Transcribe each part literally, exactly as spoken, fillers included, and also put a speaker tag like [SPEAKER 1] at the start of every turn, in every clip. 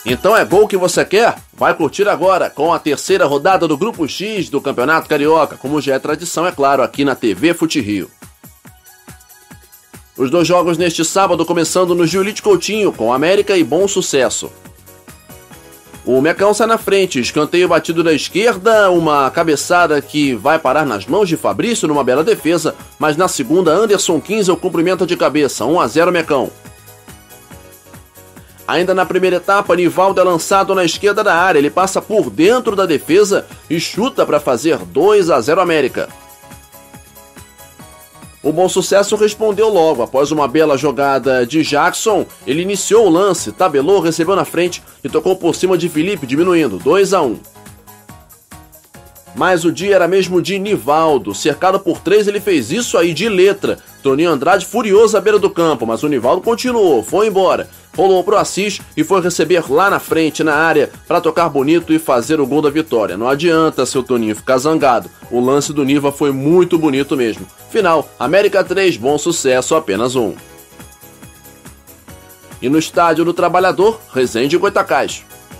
[SPEAKER 1] Então é gol que você quer? Vai curtir agora com a terceira rodada do Grupo X do Campeonato Carioca, como já é tradição, é claro, aqui na T V Fute Rio. Os dois jogos neste sábado começando no Giolite Coutinho, com América e Bom Sucesso. O Mecão sai na frente, escanteio batido da esquerda, uma cabeçada que vai parar nas mãos de Fabrício numa bela defesa, mas na segunda Anderson Kinzel cumprimenta de cabeça, um a zero Mecão. Ainda na primeira etapa, Nivaldo é lançado na esquerda da área, ele passa por dentro da defesa e chuta para fazer dois a zero América. O Bom Sucesso respondeu logo, após uma bela jogada de Jackson, ele iniciou o lance, tabelou, recebeu na frente e tocou por cima de Felipe, diminuindo, dois a um. Mas o dia era mesmo de Nivaldo, cercado por três ele fez isso aí de letra. Toninho Andrade furioso à beira do campo, mas o Nivaldo continuou, foi embora. Rolou pro Assis e foi receber lá na frente, na área, para tocar bonito e fazer o gol da vitória. Não adianta seu Toninho ficar zangado, o lance do Niva foi muito bonito mesmo. Final, América três, Bom Sucesso apenas um. E no estádio do Trabalhador, Resende e Goitacás.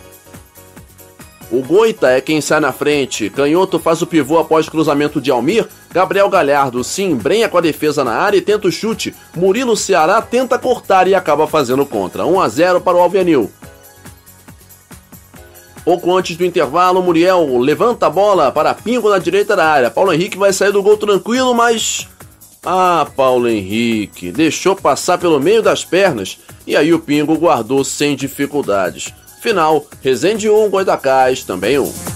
[SPEAKER 1] O Goita é quem sai na frente, Canhoto faz o pivô após cruzamento de Almir, Gabriel Galhardo se embrenha com a defesa na área e tenta o chute, Murilo Ceará tenta cortar e acaba fazendo contra, um a zero para o Alvianil. Pouco antes do intervalo, Muriel levanta a bola para Pingo na direita da área, Paulo Henrique vai sair do gol tranquilo, mas... Ah, Paulo Henrique, deixou passar pelo meio das pernas e aí o Pingo guardou sem dificuldades. Final, Resende um, Goitacás também um.